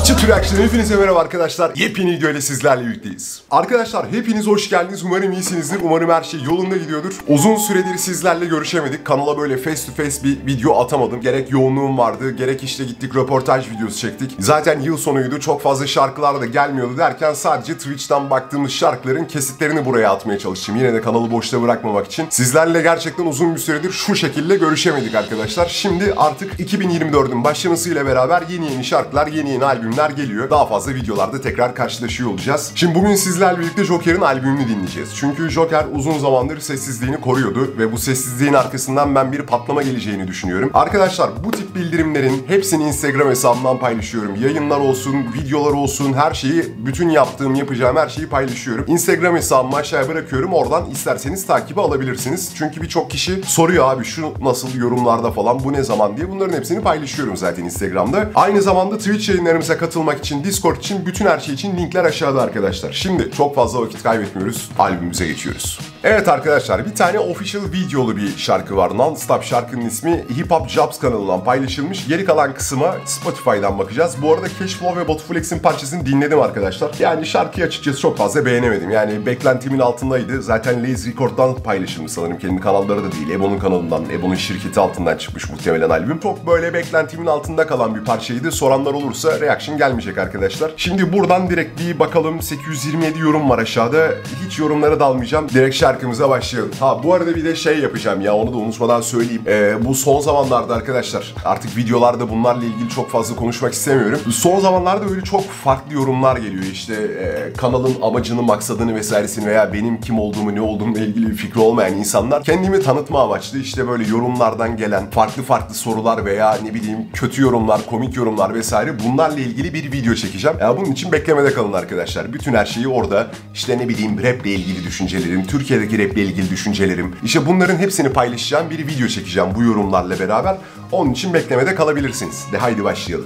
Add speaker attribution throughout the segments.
Speaker 1: Çıtır Action'dan hepinize merhaba arkadaşlar. Yepyeni video ile sizlerle birlikteyiz. Arkadaşlar hepiniz hoş geldiniz. Umarım iyisinizdir. Umarım her şey yolunda gidiyordur. Uzun süredir sizlerle görüşemedik. Kanala böyle face to face bir video atamadım. Gerek yoğunluğum vardı, gerek işte gittik röportaj videosu çektik. Zaten yıl sonuydu. Çok fazla şarkılar da gelmiyordu derken sadece Twitch'ten baktığımız şarkıların kesitlerini buraya atmaya çalıştım. Yine de kanalı boşta bırakmamak için. Sizlerle gerçekten uzun bir süredir şu şekilde görüşemedik arkadaşlar. Şimdi artık 2024'ün başlamasıyla beraber yeni şarkılar, yeni albümler geliyor. Daha fazla videolarda tekrar karşılaşıyor olacağız. Şimdi bugün sizlerle birlikte Joker'in albümünü dinleyeceğiz. Çünkü Joker uzun zamandır sessizliğini koruyordu ve bu sessizliğin arkasından ben bir patlama geleceğini düşünüyorum. Arkadaşlar bu tip bildirimlerin hepsini Instagram hesabımdan paylaşıyorum. Yayınlar olsun, videolar olsun, her şeyi, bütün yapacağım her şeyi paylaşıyorum. Instagram hesabımı aşağıya bırakıyorum. Oradan isterseniz takibi alabilirsiniz. Çünkü birçok kişi soruyor abi şu nasıl yorumlarda falan, bu ne zaman diye. Bunların hepsini paylaşıyorum zaten Instagram'da. Aynı zamanda Twitch yayınlarımıza katılmak için, Discord için, bütün her şey için linkler aşağıda arkadaşlar. Şimdi çok fazla vakit kaybetmiyoruz. Albümümüze geçiyoruz. Evet arkadaşlar, bir tane official videolu bir şarkı var. Non-Stop şarkının ismi Hip Hop Jobs kanalından paylaşılmış. Geri kalan kısma Spotify'dan bakacağız. Bu arada Cashflow ve Batuflex'in parçasını dinledim arkadaşlar. Yani şarkıyı açıkçası çok fazla beğenemedim. Yani beklentimin altındaydı. Zaten Lazy Record'dan paylaşılmış sanırım. Kendi kanalları da değil. Ebo'nun kanalından, Ebo'nun şirketi altından çıkmış muhtemelen albüm. Çok böyle beklentimin altında kalan bir parçaydı. Soranlar olursa reaction gelmeyecek arkadaşlar. Şimdi buradan direkt bir bakalım. 827 yorum var aşağıda. Hiç yorumlara dalmayacağım. Direkt şarkımıza başlayalım. Ha bu arada bir de şey yapacağım ya, onu da unutmadan söyleyeyim. Bu son zamanlarda arkadaşlar, artık videolarda bunlarla ilgili çok fazla konuşmak istemiyorum. Son zamanlarda böyle çok farklı yorumlar geliyor. İşte kanalın amacını, maksadını vesairesini veya benim kim olduğumu, ne olduğumla ilgili bir fikri olmayan insanlar kendimi tanıtma amaçlı işte böyle yorumlardan gelen farklı sorular veya ne bileyim kötü yorumlar, komik yorumlar vesaire, bunlarla ilgili bir video çekeceğim. Bunun için beklemede kalın arkadaşlar. Bütün her şeyi orada, işte ne bileyim raple ilgili düşüncelerim, Türkiye'deki raple ilgili düşüncelerim, işte bunların hepsini paylaşacağım bir video çekeceğim bu yorumlarla beraber. Onun için beklemede kalabilirsiniz. De haydi başlayalım.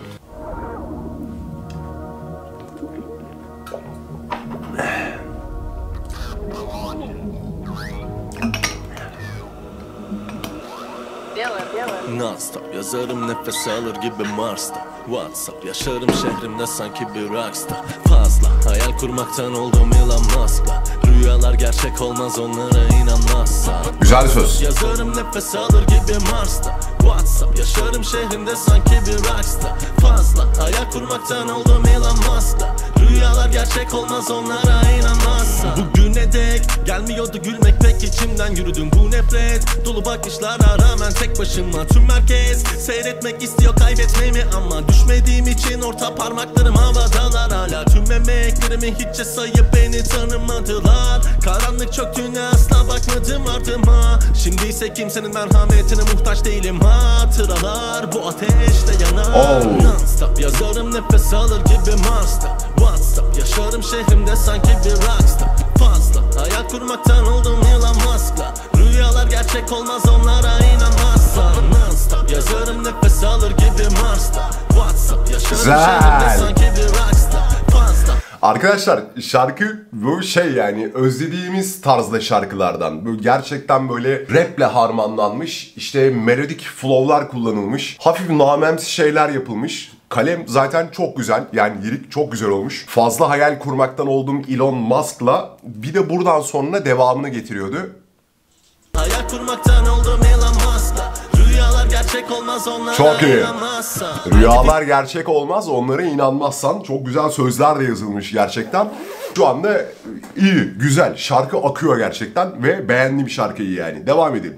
Speaker 2: Non-stop yazarım, nefes alır gibi Mars'ta. WhatsApp yaşarım şehrimde sanki bir rockstar. Fazla hayal kurmaktan oldum Elon Musk'la. Rüyalar gerçek olmaz onlara inanmazsan.
Speaker 1: Güzel söz.
Speaker 2: Yazarım, nefes alır gibi Mars'ta. WhatsApp yaşarım şehrimde sanki bir rockstar. Fazla hayal kurmaktan oldum Elon Musk'la. Rüyalar gerçek olmaz onlara inanmazsan. Bugüne dek gelmiyordu gülmek, pek içimden yürüdüm bu nefret dolu bakışlara rağmen tek başıma. Tüm herkes seyretmek istiyor kaybetmemi ama düşmediğim için orta parmaklarım havadalar. Hala tüm emeklerimi hiççe sayıp beni tanımadılar. Karanlık çöktüğüne asla bakmadım ardıma. Şimdi ise kimsenin merhametine muhtaç değilim. Hatıralar bu ateşte yanar. Non-stop yazarım, nefes alır gibi Mars'ta. WhatsApp yaşarım şehrimde sanki bir rockstar. Fazla hayal kurmaktan oldum Elon Musk'la. Rüyalar gerçek olmaz onlara inanmazsan. Non-stop yazarım, nefes alır gibi Mars'ta. WhatsApp yaşarım şehrimde sanki bir rockstar. Fazla.
Speaker 1: Arkadaşlar şarkı bu şey, yani özlediğimiz tarzda şarkılardan. Böyle gerçekten böyle raple harmanlanmış, işte melodik flow'lar kullanılmış, hafif namemsi şeyler yapılmış. Kalem zaten çok güzel, yani lirik çok güzel olmuş. Fazla hayal kurmaktan oldum Elon Musk'la, bir de buradan sonra devamını getiriyordu.
Speaker 2: Hayal kurmaktan oldum Elon Musk'la. Rüyalar gerçek olmaz onlara
Speaker 1: çok iyi.
Speaker 2: inanmazsan.
Speaker 1: Rüyalar gerçek olmaz onlara inanmazsan. Çok güzel sözler de yazılmış gerçekten. Şu anda iyi, güzel. Şarkı akıyor gerçekten ve beğendiğim şarkıyı yani. Devam edelim.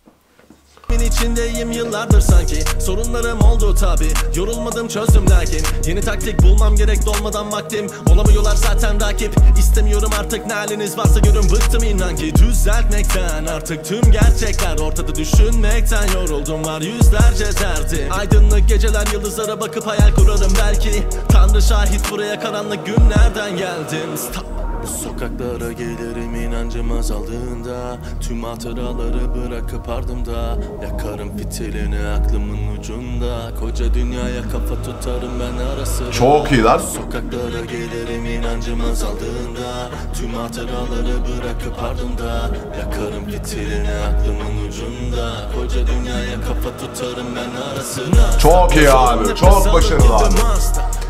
Speaker 2: İçindeyim yıllardır sanki. Sorunlarım oldu tabi. Yorulmadım, çözdüm lakin yeni taktik bulmam gerek, dolmadan vaktim. Olamıyorlar zaten rakip. İstemiyorum artık, ne haliniz varsa görün. Bıktım inan ki düzeltmekten. Artık tüm gerçekler ortada, düşünmekten yoruldum, var yüzlerce derdi. Aydınlık geceler, yıldızlara bakıp hayal kurarım belki. Tanrı şahit, buraya karanlık günlerden geldim. Stop. Bu sokaklara gelirim inancım azaldığında. Tüm hatıraları bırakıp ardımda. Yakarım fitilini aklımın ucunda. Koca dünyaya kafa tutarım ben arası.
Speaker 1: Çok iyi lan.
Speaker 2: Sokaklara gelirim inancım azaldığında. Tüm hatıraları bırakıp ardımda. Yakarım fitilini aklımın ucunda. Koca dünyaya kafa tutarım ben arasına.
Speaker 1: Çok iyi abi, çok başarılı abi.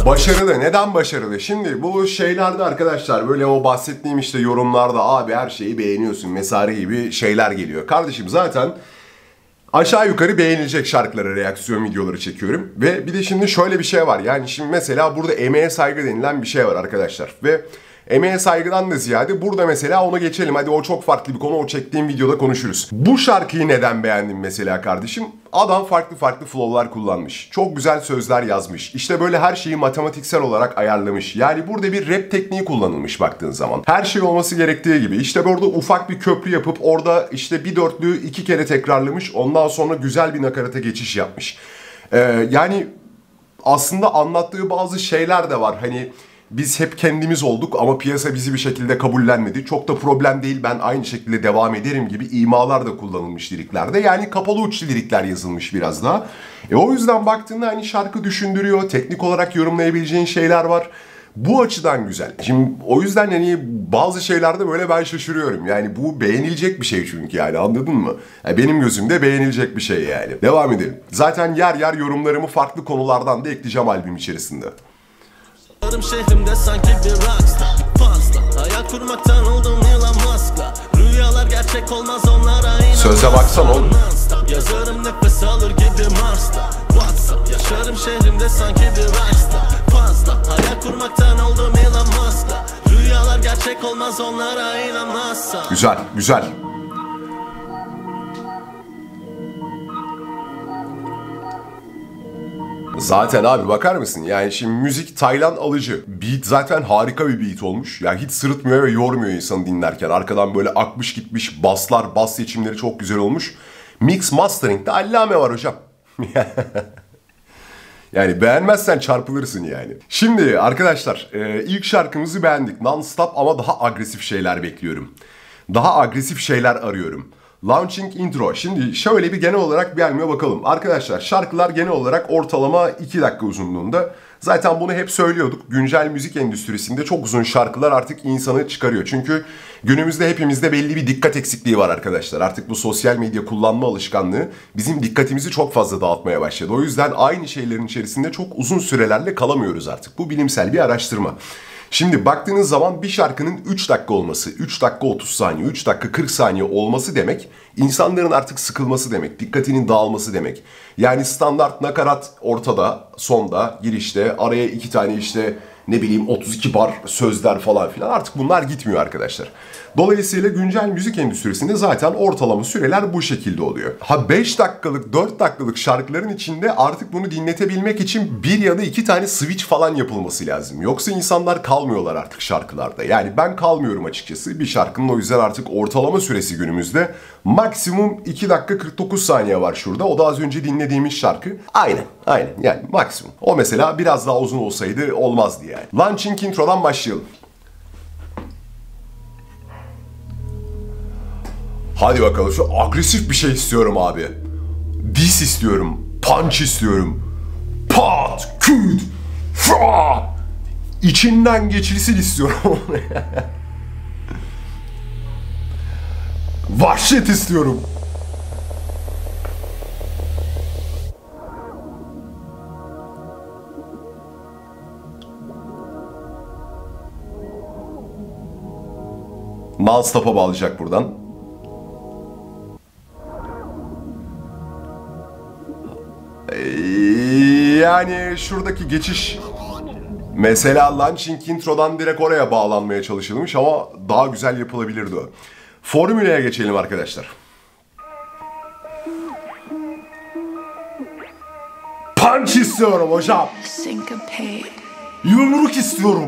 Speaker 1: Başarılı. Neden başarılı? Şimdi bu şeylerde arkadaşlar böyle o bahsettiğim işte yorumlarda abi her şeyi beğeniyorsun vesaire gibi şeyler geliyor. Kardeşim zaten aşağı yukarı beğenilecek şarkılara reaksiyon videoları çekiyorum. Ve bir de şimdi şöyle bir şey var. Yani şimdi mesela burada emeğe saygı denilen bir şey var arkadaşlar. Ve emeğe saygıdan da ziyade burada mesela ona geçelim. Hadi o çok farklı bir konu. O çektiğim videoda konuşuruz. Bu şarkıyı neden beğendim mesela kardeşim? Adam farklı farklı flow'lar kullanmış. Çok güzel sözler yazmış. İşte böyle her şeyi matematiksel olarak ayarlamış. Yani burada bir rap tekniği kullanılmış baktığın zaman. Her şey olması gerektiği gibi. İşte burada ufak bir köprü yapıp orada işte bir dörtlüğü 2 kere tekrarlamış. Ondan sonra güzel bir nakarata geçiş yapmış. Yani aslında anlattığı bazı şeyler de var. Hani biz hep kendimiz olduk ama piyasa bizi bir şekilde kabullenmedi. Çok da problem değil, ben aynı şekilde devam ederim gibi imalar da kullanılmış liriklerde. Yani kapalı uçlu lirikler yazılmış biraz daha. O yüzden baktığında hani şarkı düşündürüyor. Teknik olarak yorumlayabileceğin şeyler var. Bu açıdan güzel. Şimdi o yüzden hani bazı şeylerde böyle ben şaşırıyorum. Yani bu beğenilecek bir şey çünkü yani, anladın mı? Yani benim gözümde beğenilecek bir şey yani. Devam edelim. Zaten yer yer yorumlarımı farklı konulardan da ekleyeceğim albüm içerisinde.
Speaker 2: Şehrimde sanki bir rockstar. Fazla hayal kurmaktan oldum Elon Musk'la. Rüyalar gerçek olmaz, onlara inanmaz.
Speaker 1: Söze baksan oğlum.
Speaker 2: Yazarım nefes alır gibi Mars'ta. WhatsApp yaşarım şehrimde sanki bir rockstar. Fazla hayal kurmaktan oldum Elon Musk'la. Rüyalar gerçek olmaz, onlara inanmazsa.
Speaker 1: Güzel, güzel. Zaten abi bakar mısın? Yani şimdi müzik Taylan alıcı. Beat zaten harika bir beat olmuş. Yani hiç sırıtmıyor ve yormuyor insanı dinlerken. Arkadan böyle akmış gitmiş baslar, bas seçimleri çok güzel olmuş. Mix mastering'de allame var hocam. Yani beğenmezsen çarpılırsın yani. Şimdi arkadaşlar ilk şarkımızı beğendik. Non-stop ama daha agresif şeyler bekliyorum. Daha agresif şeyler arıyorum. Launching Intro. Şimdi şöyle bir genel olarak bir albüme bakalım. Arkadaşlar şarkılar genel olarak ortalama 2 dakika uzunluğunda. Zaten bunu hep söylüyorduk. Güncel müzik endüstrisinde çok uzun şarkılar artık insanı çıkarıyor. Çünkü günümüzde hepimizde belli bir dikkat eksikliği var arkadaşlar. Artık bu sosyal medya kullanma alışkanlığı bizim dikkatimizi çok fazla dağıtmaya başladı. O yüzden aynı şeylerin içerisinde çok uzun sürelerle kalamıyoruz artık. Bu bilimsel bir araştırma. Şimdi baktığınız zaman bir şarkının 3 dakika olması, 3 dakika 30 saniye, 3 dakika 40 saniye olması demek, insanların artık sıkılması demek, dikkatinin dağılması demek. Yani standart nakarat ortada, sonda, girişte, araya 2 tane işte ne bileyim 32 bar sözler falan filan, artık bunlar gitmiyor arkadaşlar. Dolayısıyla güncel müzik endüstrisinde zaten ortalama süreler bu şekilde oluyor. Ha 5 dakikalık, 4 dakikalık şarkıların içinde artık bunu dinletebilmek için 1 ya da 2 tane switch falan yapılması lazım. Yoksa insanlar kalmıyorlar artık şarkılarda. Yani ben kalmıyorum açıkçası bir şarkının, o yüzden artık ortalama süresi günümüzde maksimum 2 dakika 49 saniye var şurada. O da az önce dinlediğimiz şarkı. Aynen yani maksimum. O mesela biraz daha uzun olsaydı olmazdı yani. Launching Intro'dan başlayalım. Hadi bakalım, şu agresif bir şey istiyorum abi. Diss istiyorum. Punch istiyorum. Pat, küt, fra. İçinden geçilsin istiyorum. Vahşet istiyorum. Non-stop'a bağlayacak buradan. Yani şuradaki geçiş mesela Launching Intro'dan direkt oraya bağlanmaya çalışılmış ama daha güzel yapılabilirdi o. Formüleye geçelim arkadaşlar. Punch istiyorum hocam. Yumruk istiyorum.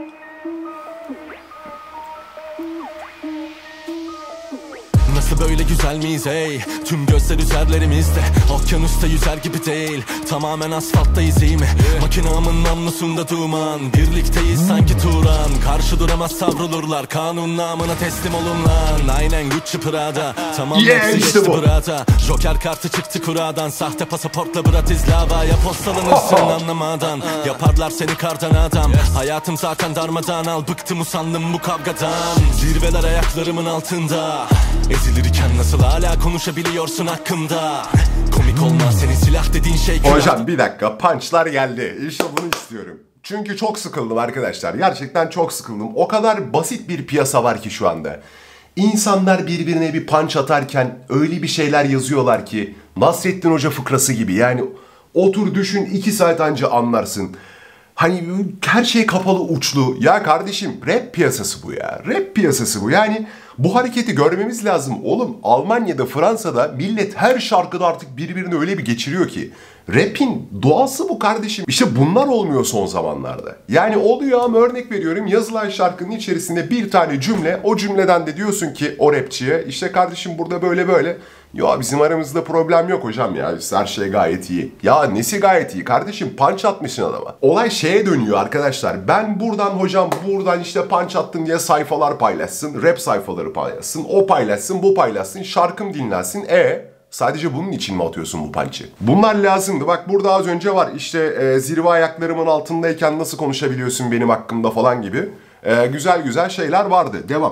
Speaker 2: Nasıl böyle güzel miyiz ey? Tüm gözler üzerlerimizde. Okyanusta yüzer gibi değil. Tamamen asfalttayız iyi mi? Makinamın namlusunda duman. Birlikteyiz sanki Turan. Karşı duramaz savrulurlar. Kanun namına teslim olun lan. Aynen Gucci Prada. Tamam hepsi
Speaker 1: işte
Speaker 2: geçti burada. Joker kartı çıktı kuradan. Sahte pasaportla Bratislava'ya postalanırsın anlamadan. Yaparlar seni kardan adam. Hayatım zaten darmadan al. Bıktım usandım bu kavgadan. Zirveler ayaklarımın altında. Ezilirken nasıl hala konuşabiliyorsun hakkımda? Komik olmaz senin silah dediğin şey.
Speaker 1: Hocam bir dakika, punchlar geldi. İşte bunu istiyorum. Çünkü çok sıkıldım arkadaşlar. Gerçekten çok sıkıldım. O kadar basit bir piyasa var ki şu anda. İnsanlar birbirine bir punch atarken öyle bir şeyler yazıyorlar ki Nasrettin Hoca fıkrası gibi. Yani otur düşün 2 saat anca anlarsın. Hani her şey kapalı uçlu. Ya kardeşim rap piyasası bu ya. Rap piyasası bu. Yani bu hareketi görmemiz lazım. Oğlum Almanya'da, Fransa'da millet her şarkıda artık birbirini öyle bir geçiriyor ki. Rap'in doğası bu kardeşim. İşte bunlar olmuyor son zamanlarda. Yani oluyor ama örnek veriyorum yazılan şarkının içerisinde bir tane cümle. O cümleden de diyorsun ki o rapçiye işte kardeşim burada böyle böyle. Ya bizim aramızda problem yok hocam ya. Her şey gayet iyi. Ya nesi gayet iyi kardeşim? Punch atmışsın adama. Olay şeye dönüyor arkadaşlar. Ben buradan hocam buradan işte punch attım diye sayfalar paylaşsın. Rap sayfaları paylaşsın. O paylaşsın, bu paylaşsın. Şarkım dinlensin. Sadece bunun için mi atıyorsun bu punch'ı? Bunlar lazımdı. Bak burada az önce var. İşte zirve ayaklarımın altındayken nasıl konuşabiliyorsun benim hakkımda falan gibi. Güzel güzel şeyler vardı. Devam.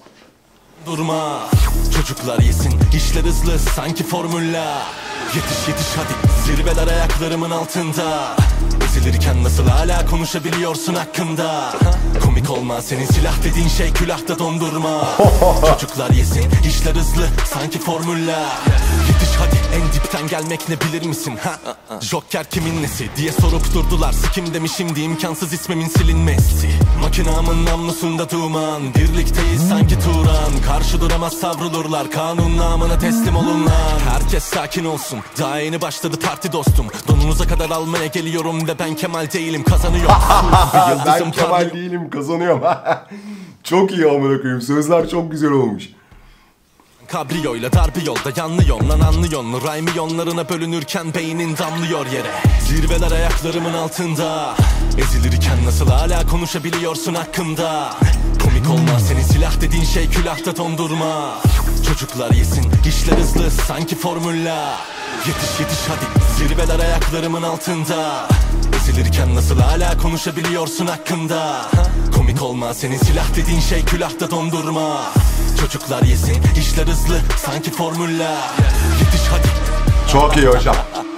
Speaker 2: Durma, çocuklar yesin, işler hızlı sanki formülla. Yetiş yetiş hadi, zirveler ayaklarımın altında. Ezilirken nasıl hala konuşabiliyorsun hakkında? Komik olma senin silah dediğin şey külahta dondurma. Çocuklar yesin, işler hızlı sanki formülla. Yetiş hadi, en dipten gelmek ne bilir misin? Joker kimin nesi diye sorup durdular. Sikim demişimdi imkansız ismimin silinmesi. Makinamın namlusunda duman, birlikteyiz sanki Turan. Karşı duramaz savrulurlar, kanun namına teslim olun lan. Herkes sakin olsun, daha yeni başladı parti dostum. Donunuza kadar almaya geliyorum ve ben Kemal değilim kazanıyorum.
Speaker 1: Ben Kemal değilim kazanıyorum. Çok iyi amına koyayım, sözler çok güzel olmuş.
Speaker 2: Kabriyoyla dar bir yolda yanlıyorsun lan anlıyorsun. Rhyme yonlarına bölünürken beynin damlıyor yere. Zirveler ayaklarımın altında. Ezilirken nasıl hala konuşabiliyorsun hakkımda? Komik olmaz senin silah dediğin şey külahta dondurma. Çocuklar yesin işler hızlı sanki formülla. Yetiş yetiş hadi zirveler ayaklarımın altında. Ezilirken nasıl hala konuşabiliyorsun hakkımda? Komik olmaz senin silah dediğin şey külahta dondurma. Çocuklar yesin işler hızlı sanki formülla. Yetiş hadi.
Speaker 1: Çok iyi hocam.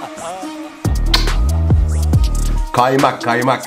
Speaker 1: Kaymak kaymak.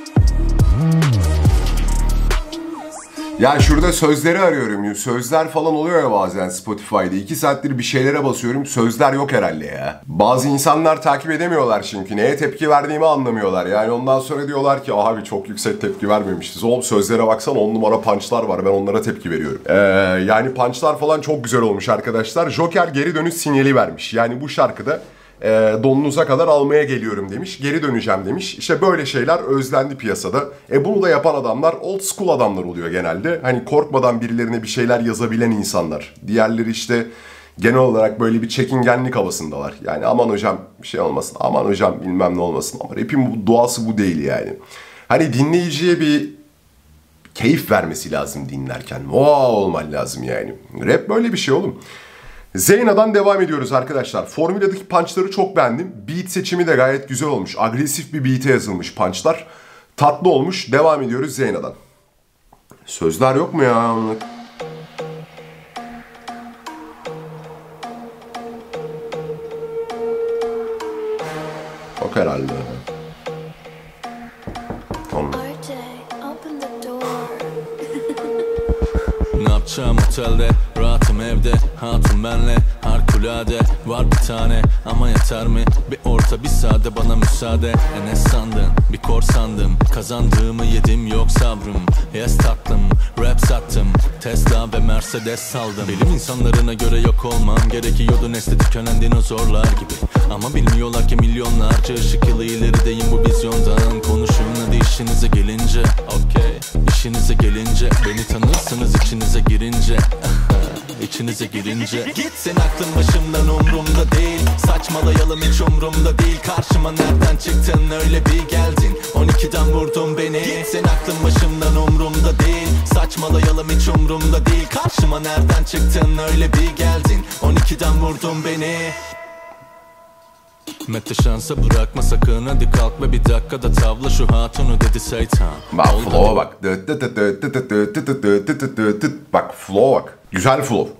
Speaker 1: Ya şurada sözleri arıyorum. Sözler falan oluyor ya bazen Spotify'da. 2 saattir bir şeylere basıyorum. Sözler yok herhalde ya. Bazı insanlar takip edemiyorlar çünkü. Neye tepki verdiğimi anlamıyorlar. Yani ondan sonra diyorlar ki abi çok yüksek tepki vermemişiz. Oğlum sözlere baksan 10 numara punchlar var. Ben onlara tepki veriyorum. Yani punchlar falan çok güzel olmuş arkadaşlar. Joker geri dönüş sinyali vermiş. Yani bu şarkıda donunuza kadar almaya geliyorum demiş. Geri döneceğim demiş. İşte böyle şeyler özlendi piyasada. Bunu da yapan adamlar old school adamlar oluyor genelde. Hani korkmadan birilerine bir şeyler yazabilen insanlar. Diğerleri işte genel olarak böyle bir çekingenlik havasındalar. Yani aman hocam bir şey olmasın. Aman hocam bilmem ne olmasın. Ama rap'in doğası bu değil yani. Hani dinleyiciye bir keyif vermesi lazım dinlerken. Wow olman lazım yani. Rap böyle bir şey oğlum. Zeyna'dan devam ediyoruz arkadaşlar. Formüladaki punchları çok beğendim. Beat seçimi de gayet güzel olmuş. Agresif bir beat'e yazılmış punchlar. Tatlı olmuş. Devam ediyoruz Zeyna'dan. Sözler yok mu ya? Yok herhalde. Tamam.
Speaker 2: Ne yapacağım otelde, rahatım evde, hatun benle, harikulade. Var bir tane ama yeter mi? Bir orta bir sade bana müsaade. Ne sandın? Bir korsandım. Kazandığımı yedim yok sabrım. Yes tatlım, rap sattım. Tesla ve Mercedes saldım. Bilim insanlarına göre yok olmam gerekiyordu nesli tükenen dinozorlar gibi. Ama bilmiyorlar ki milyonlarca ışık yılı ilerideyim bu vizyondan. Konuşun hadi işinize gelince. Okey, işinize gelince. Beni tanırsınız içinize girince. İçinize girince. Git sen aklın başımdan umrumda değil. Saçmalayalım hiç umrumda değil. Karşıma nereden çıktın öyle bir geldin. 12'den vurdun beni. Git sen aklın başımdan umrumda değil. Saçmalayalım hiç umrumda değil. Karşıma nereden çıktın öyle bir geldin. 12'den vurdun beni. Mete şansa bırakma sakın hadi kalk ve bir dakikada tavla şu hatunu dedi şeytan.
Speaker 1: Bak flow'a bak. Bak flow'a bak. Güzel flow.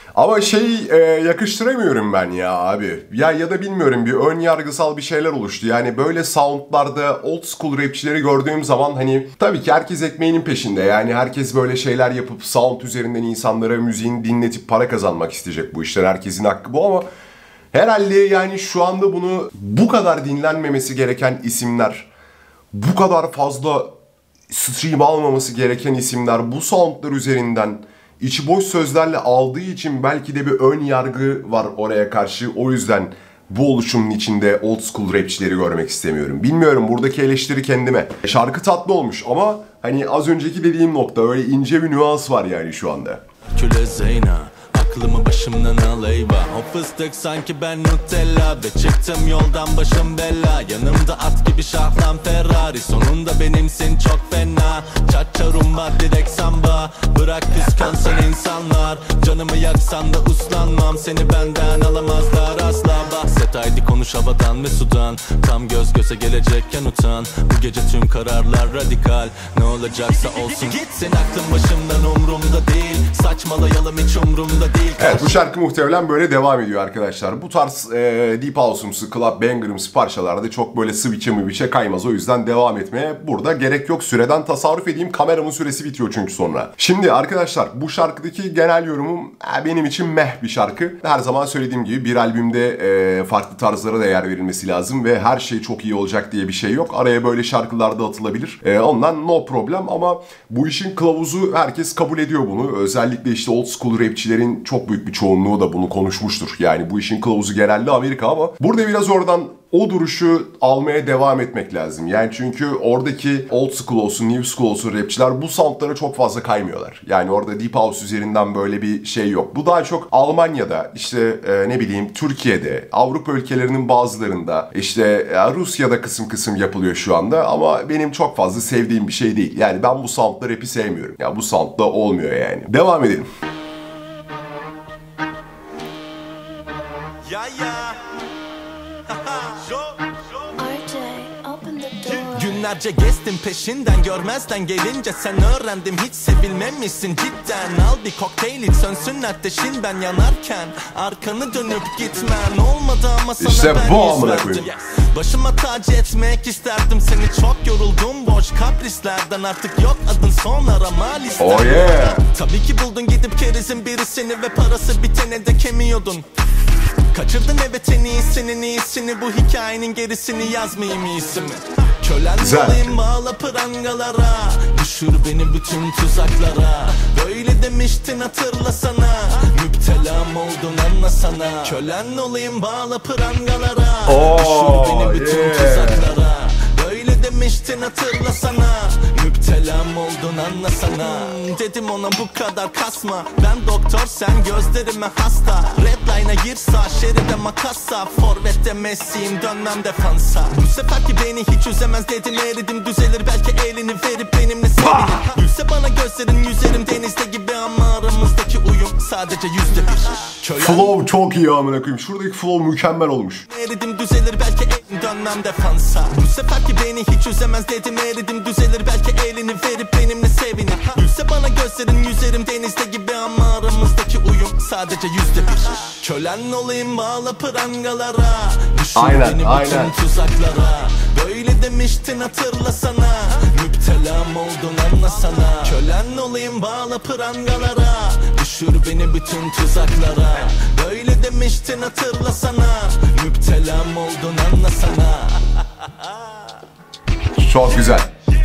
Speaker 1: Ama yakıştıramıyorum ben ya abi. Ya da bilmiyorum, bir ön yargısal bir şeyler oluştu. Yani böyle soundlarda old school rapçileri gördüğüm zaman hani tabii ki herkes ekmeğinin peşinde. Yani herkes böyle şeyler yapıp sound üzerinden insanlara müziğini dinletip para kazanmak isteyecek bu işler. Herkesin hakkı bu ama herhalde yani şu anda bunu bu kadar dinlenmemesi gereken isimler, bu kadar fazla stream almaması gereken isimler bu soundlar üzerinden içi boş sözlerle aldığı için belki de bir ön yargı var oraya karşı. O yüzden bu oluşumun içinde old school rapçileri görmek istemiyorum. Bilmiyorum, buradaki eleştiri kendime. Şarkı tatlı olmuş ama hani az önceki dediğim nokta, öyle ince bir nüans var yani şu anda.
Speaker 2: Köle Zeyna, aklımı başımdan al eyvah. O fıstık sanki ben Nutella ve çıktım yoldan başım bella. Yanımda at gibi şahlan Ferrari, sonunda benimsin çok fena. Çat rumba direkt samba, bırak kıskansın insanlar. Canımı yaksan da uslanmam, seni benden alamazlar asla. Bahset haydi konuş havadan ve sudan, tam göz göze gelecekken utan. Bu gece tüm kararlar radikal, ne olacaksa olsun gitsin. Aklım başımdan umrumda değil, saçmalayalım hiç umrumda değil.
Speaker 1: Evet, bu şarkı muhtemelen böyle devam ediyor arkadaşlar. Bu tarz Deep House'umsu, Club Banger'ımsı parçalarda çok böyle switch'e kaymaz. O yüzden devam etmeye burada gerek yok. Süreden tasarruf edeyim. Kameramın süresi bitiyor çünkü sonra. Şimdi arkadaşlar, bu şarkıdaki genel yorumum benim için meh bir şarkı. Her zaman söylediğim gibi bir albümde farklı tarzlara da yer verilmesi lazım ve her şey çok iyi olacak diye bir şey yok. Araya böyle şarkılar da atılabilir. Ondan no problem ama bu işin kılavuzu, herkes kabul ediyor bunu. Özellikle işte old school rapçilerin çok büyük bir çoğunluğu da bunu konuşmuştur. Yani bu işin kılavuzu genelde Amerika ama burada biraz oradan o duruşu almaya devam etmek lazım. Yani çünkü oradaki old school olsun, new school olsun rapçiler bu soundlara çok fazla kaymıyorlar. Yani orada Deep House üzerinden böyle bir şey yok. Bu daha çok Almanya'da, işte ne bileyim Türkiye'de, Avrupa ülkelerinin bazılarında, işte Rusya'da kısım kısım yapılıyor şu anda ama benim çok fazla sevdiğim bir şey değil. Yani ben bu soundla rap'i sevmiyorum. Ya bu soundla olmuyor yani. Devam edelim.
Speaker 2: Günlerce gezdim peşinden, görmezden gelince sen öğrendim hiç sevilmemişsin cidden. Al bir kokteyl iç, sönsün ateşin ben yanarken, arkanı dönüp gitmen olmadı ama sana
Speaker 1: işte
Speaker 2: ben
Speaker 1: bu
Speaker 2: yüz verdim. Başıma tac etmek isterdim seni, çok yoruldum boş kaprislerden, artık yok adın son arama listemde.
Speaker 1: Oh yeah.
Speaker 2: Tabii ki buldun gidip kerizin birisini ve parası bitene de kemiyordun. Kaçırdın evet en iyisini, iyisini, bu hikayenin gerisini yazmayayım iyisi mi? Kölen olayım bağla prangalara, düşür beni bütün tuzaklara. Böyle demiştin hatırlasana, müptelam oldun anlasana. Kölen olayım bağla prangalara, düşür beni bütün tuzaklara. Böyle demiştin hatırlasana, müptelam oldun anlasana. Dedim ona bu kadar kasma, ben doktor sen gözlerime hasta. Redline'a gir sağ şeride makassa, forvette Messi'yim dönmem defansa. Bu seferki beni hiç üzemez dedim, eridim düzelir belki elini verip benimle sevinir. Gülse bana gözlerin yüzerim denizde gibi ama aramızdaki uyum sadece %1.
Speaker 1: Flow çok iyi amına koyayım. Şuradaki flow mükemmel olmuş.
Speaker 2: Eridim düzelir belki elim dönmem defansa. Bu seferki beni hiç üzemez dedim, eridim düzelir belki elini verip benimle sevinir. Gülse bana gözlerin yüzerim denizde gibi ama aramızdaki uyum sadece %1. Kölen olayım bağla prangalara, düşür beni bütün tuzaklara. Böyle demiştin hatırlasana, müptelam oldun anlasana. Kölen olayım bağla prangalara, düşür beni bütün tuzaklara. Böyle demiştin hatırlasana, müptelam oldun anlasana.
Speaker 1: Çok güzel.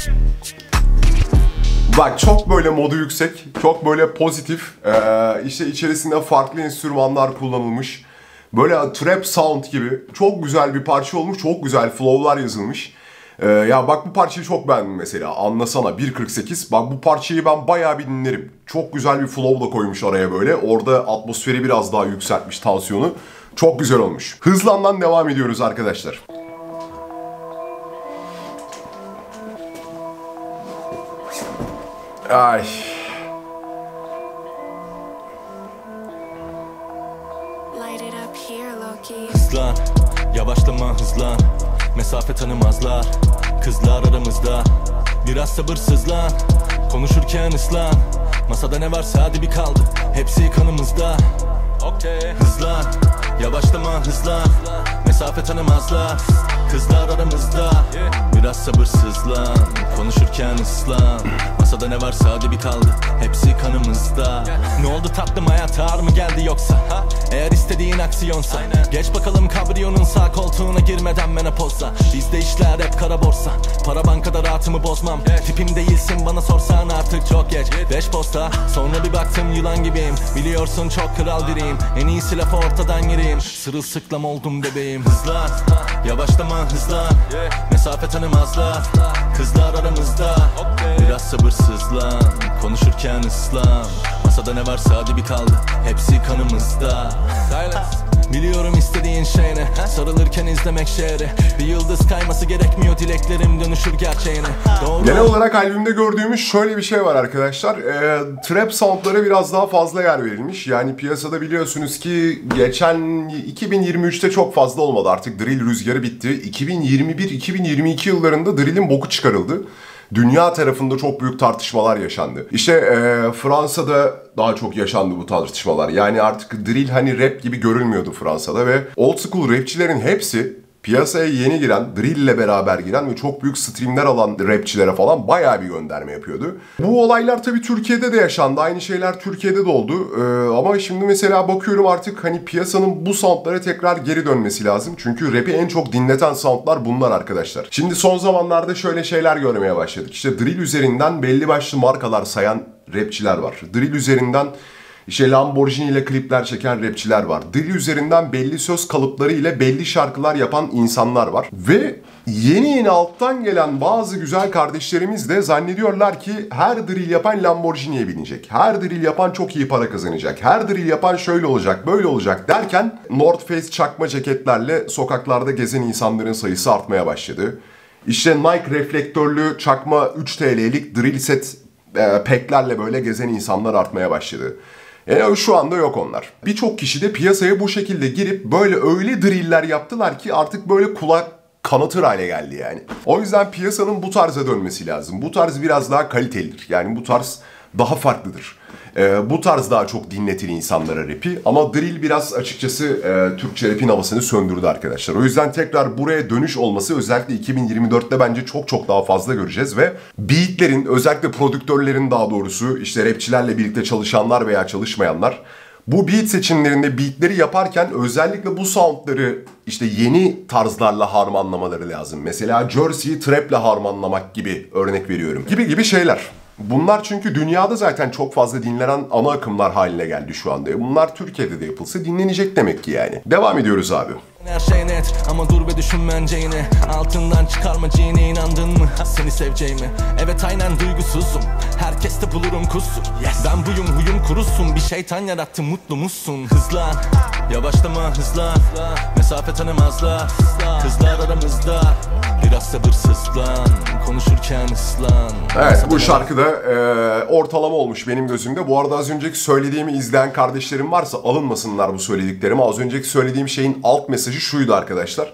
Speaker 1: Bak çok böyle modu yüksek, çok böyle pozitif. İşte içerisinde farklı enstrümanlar kullanılmış. Böyle trap sound gibi çok güzel bir parça olmuş, çok güzel flow'lar yazılmış. Ya bak bu parçayı çok beğendim mesela. Anlasana 1.48. Bak bu parçayı ben bayağı bir dinlerim. Çok güzel bir flow da koymuş araya böyle. Orada atmosferi biraz daha yükseltmiş, tansiyonu. Çok güzel olmuş. Hızlandan devam ediyoruz arkadaşlar. Ay.
Speaker 2: Hızlan, yavaşlama hızlan. Mesafe tanımazlar, kızlar aramızda. Biraz sabırsızlan, konuşurken ıslan. Masada ne varsa hadi bir kaldı, hepsi kanımızda. Hızlan, yavaşlama hızlan. Mesafe tanımazlar. Kızlar aramızda. Biraz sabırsızlan. Konuşurken ıslan. Masada ne varsa hadi bir kaldı. Hepsi kanımızda. Ne oldu tatlım, hayat ağır mı geldi yoksa? Eğer istediğin aksiyonsa geç bakalım kabriyonun sağ koltuğuna girmeden menopozda. Bizde işler hep kara borsa. Para bankada rahatımı bozmam. Tipim değilsin bana sorsan artık çok geç. 5 posta sonra bir baktım yılan gibiyim. Biliyorsun çok kral biriyim. En iyisi lafı ortadan gireyim. Sırılsıklam oldum bebeğim. Hızlan, yavaşlama hızlan. Mesafe tanımazlar. Kızlar aramızda. Biraz sabırsızlan. Konuşurken ıslan. Masada ne varsa hadi bir kaldı. Hepsi kanımızda. Biliyorum istediğin şey ne? Sarılırken izlemek şehri. Bir yıldız kayması gerekmiyor, dileklerim dönüşür gerçeğine. Doğru.
Speaker 1: Genel olarak albümde gördüğümüz şöyle bir şey var arkadaşlar. Trap soundlara biraz daha fazla yer verilmiş. Yani piyasada biliyorsunuz ki geçen 2023'te çok fazla olmadı. Artık drill rüzgarı bitti. 2021-2022 yıllarında drill'in boku çıkarıldı. Dünya tarafında çok büyük tartışmalar yaşandı. İşte Fransa'da daha çok yaşandı bu tartışmalar. Yani artık drill hani rap gibi görülmüyordu Fransa'da ve old school rapçilerin hepsi piyasaya yeni giren, drill ile beraber giren ve çok büyük streamler alan rapçilere falan bayağı bir gönderme yapıyordu. Bu olaylar tabii Türkiye'de de yaşandı. Aynı şeyler Türkiye'de de oldu. Ama şimdi mesela bakıyorum artık hani piyasanın bu soundlara tekrar geri dönmesi lazım. Çünkü rap'i en çok dinleten soundlar bunlar arkadaşlar. Şimdi son zamanlarda şöyle şeyler görmeye başladık. İşte drill üzerinden belli başlı markalar sayan rapçiler var. Drill üzerinden İşte Lamborghini ile klipler çeken rapçiler var. Drill üzerinden belli söz kalıpları ile belli şarkılar yapan insanlar var. Ve yeni alttan gelen bazı güzel kardeşlerimiz de zannediyorlar ki her drill yapan Lamborghini'ye binecek. Her drill yapan çok iyi para kazanacak. Her drill yapan şöyle olacak, böyle olacak derken North Face çakma ceketlerle sokaklarda gezen insanların sayısı artmaya başladı. İşte Nike reflektörlü çakma 3 TL'lik drill set peklerle böyle gezen insanlar artmaya başladı. Şu anda yok onlar. Birçok kişi de piyasaya bu şekilde girip böyle öyle driller yaptılar ki artık böyle kulak kanatır hale geldi yani. O yüzden piyasanın bu tarza dönmesi lazım. Bu tarz biraz daha kalitelidir. Yani bu tarz daha farklıdır. Bu tarz daha çok dinletir insanlara rap'i. Ama drill biraz açıkçası Türkçe rap'in havasını söndürdü arkadaşlar. O yüzden tekrar buraya dönüş olması özellikle 2024'te bence çok çok daha fazla göreceğiz. Ve beatlerin, özellikle prodüktörlerin daha doğrusu işte rapçilerle birlikte çalışanlar veya çalışmayanlar bu beat seçimlerinde beatleri yaparken özellikle bu soundları işte yeni tarzlarla harmanlamaları lazım. Mesela Jersey'yi trap'le harmanlamak gibi, örnek veriyorum. Gibi şeyler. Bunlar çünkü dünyada zaten çok fazla dinlenen ana akımlar haline geldi şu anda. Bunlar Türkiye'de de yapılsa dinlenecek demek ki yani. Devam ediyoruz abi.
Speaker 2: Her şey net ama dur be düşün bence yine. Altından çıkarmacığına inandın mı? Seni seveceğimi. Evet aynen duygusuzum. Herkeste bulurum kusur. Ben buyum huyum kurusun. Bir şeytan yarattı mutlu musun? Hızlan, yavaşlama hızlan. Mesafe tanımazlar. Kızlar aramızda. Biraz sabırsızlan. Konuşurken ıslan.
Speaker 1: Evet, bu şarkı da ortalama olmuş benim gözümde. Bu arada az önceki söylediğimi izleyen kardeşlerim varsa alınmasınlar bu söylediklerimi. Az önceki söylediğim şeyin alt mesajı şuydu arkadaşlar.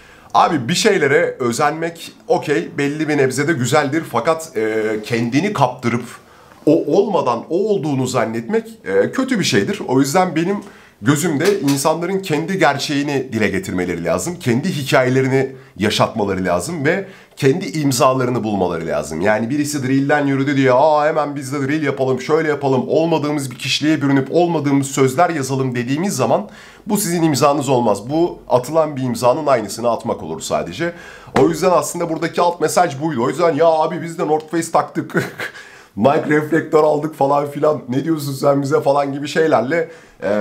Speaker 1: Abi bir şeylere özenmek okey, belli bir nebzede güzeldir. Fakat kendini kaptırıp o olmadan o olduğunu zannetmek kötü bir şeydir. O yüzden benim gözümde insanların kendi gerçeğini dile getirmeleri lazım. Kendi hikayelerini yaşatmaları lazım ve kendi imzalarını bulmaları lazım. Yani birisi drill'den yürüdü diye hemen biz de drill yapalım, şöyle yapalım, olmadığımız bir kişiliğe bürünüp olmadığımız sözler yazalım dediğimiz zaman bu sizin imzanız olmaz. Bu atılan bir imzanın aynısını atmak olur sadece. O yüzden aslında buradaki alt mesaj buydu. O yüzden ya abi biz de North Face taktık, Nike reflektör aldık falan filan, ne diyorsun sen bize falan gibi şeylerle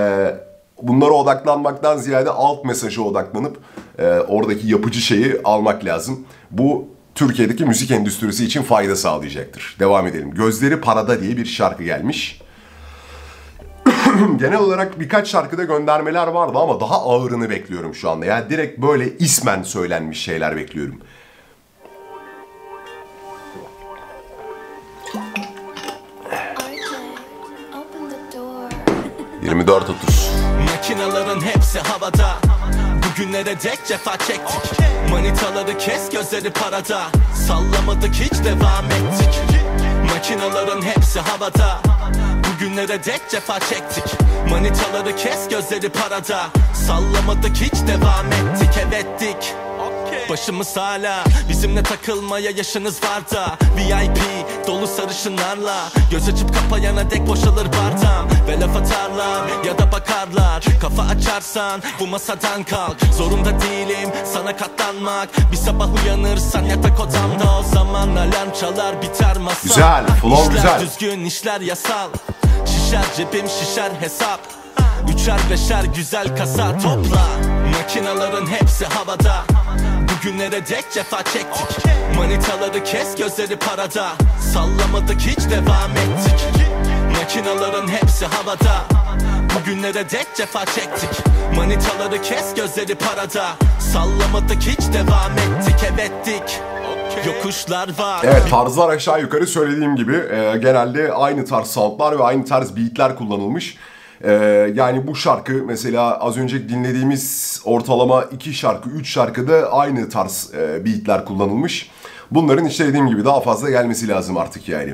Speaker 1: bunlara odaklanmaktan ziyade alt mesaja odaklanıp oradaki yapıcı şeyi almak lazım. Bu Türkiye'deki müzik endüstrisi için fayda sağlayacaktır. Devam edelim. Gözleri Parada diye bir şarkı gelmiş. Genel olarak birkaç şarkıda göndermeler vardı ama daha ağırını bekliyorum şu anda. Yani direkt böyle ismen söylenmiş şeyler bekliyorum. 24-30.
Speaker 2: Makinaların hepsi havada. Bugünlere dek cefa çektik. Manitaları kes, gözleri parada. Sallamadık hiç, devam ettik. Makinaların hepsi havada. Bugünlere dek cefa çektik. Manitaları kes, gözleri parada. Sallamadık, hiç devam ettik. Evettik, başımız hala bizimle takılmaya yaşınız var da. VIP dolu sarışınlarla göz açıp kapayana dek boşalır bardağım. Ve laf atarlar ya da bakarlar. Kafa açarsan bu masadan kalk. Zorunda değilim sana katlanmak. Bir sabah uyanırsan yatak odamda, o zaman alarm çalar biter masal.
Speaker 1: Güzel, flow
Speaker 2: İşler
Speaker 1: güzel.
Speaker 2: düzgün, işler yasal. Şişer cebim, şişer hesap. Üçer beşer güzel kasa topla. Makinaların hepsi havada. Bugünlere dek cefa çektik. Manitaları kes, gözleri parada. Sallamadık, hiç devam ettik. Makinaların hepsi havada. Bugünlere dek cefa çektik. Manitaları kes, gözleri parada. Sallamadık, hiç devam ettik. Evettik, yokuşlar var.
Speaker 1: Evet, tarzlar aşağı yukarı söylediğim gibi genelde aynı tarz soundlar ve aynı tarz beatler kullanılmış. Yani bu şarkı mesela az önce dinlediğimiz ortalama 2 şarkı 3 şarkıda aynı tarz beatler kullanılmış. Bunların işte dediğim gibi daha fazla gelmesi lazım artık yani.